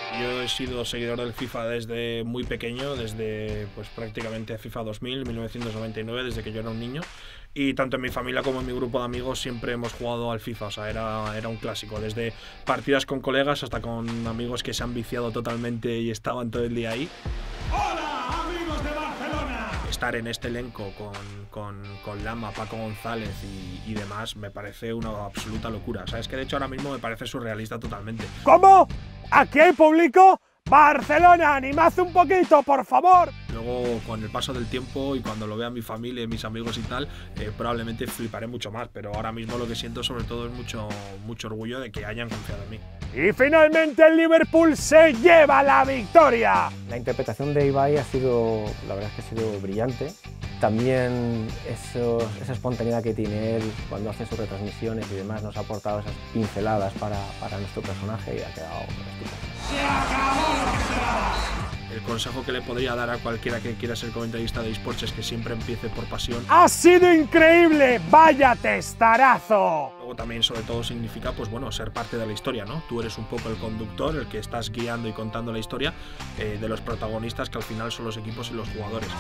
Yo he sido seguidor del FIFA desde muy pequeño, desde pues prácticamente FIFA 2000, 1999, desde que yo era un niño. Y tanto en mi familia como en mi grupo de amigos siempre hemos jugado al FIFA, o sea, era un clásico. Desde partidas con colegas hasta con amigos que se han viciado totalmente y estaban todo el día ahí. ¡Hola, amigos de Barcelona! Estar en este elenco con Lama, Paco González y demás me parece una absoluta locura. Sabes que de hecho ahora mismo me parece surrealista totalmente. ¿Cómo? ¿Aquí hay público? ¡Barcelona, animad un poquito, por favor! Luego, con el paso del tiempo y cuando lo vea mi familia y mis amigos y tal, probablemente fliparé mucho más, pero ahora mismo lo que siento sobre todo es mucho orgullo de que hayan confiado en mí. Y finalmente el Liverpool se lleva la victoria. La interpretación de Ibai ha sido, la verdad es que ha sido brillante. También esa espontaneidad que tiene él cuando hace sus retransmisiones y demás nos ha aportado esas pinceladas para nuestro personaje y ha quedado estupendo. ¡Se acabó las pinceladas! El consejo que le podría dar a cualquiera que quiera ser comentarista de eSports es que siempre empiece por pasión. ¡Ha sido increíble! ¡Vaya testarazo! Luego también, sobre todo, significa, pues bueno, ser parte de la historia, ¿no? Tú eres un poco el conductor, el que estás guiando y contando la historia de los protagonistas, que al final son los equipos y los jugadores.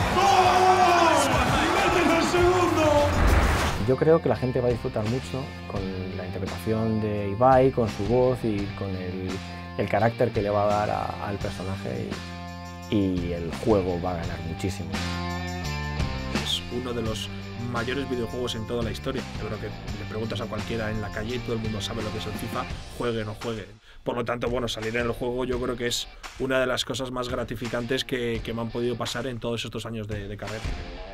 ¡Metes el segundo! Yo creo que la gente va a disfrutar mucho con la interpretación de Ibai, con su voz y con el carácter que le va a dar al personaje y el juego va a ganar muchísimo. Es uno de los mayores videojuegos en toda la historia. Yo creo que le preguntas a cualquiera en la calle y todo el mundo sabe lo que es el FIFA, juegue o no juegue. Por lo tanto, bueno, salir en el juego yo creo que es una de las cosas más gratificantes que me han podido pasar en todos estos años de carrera.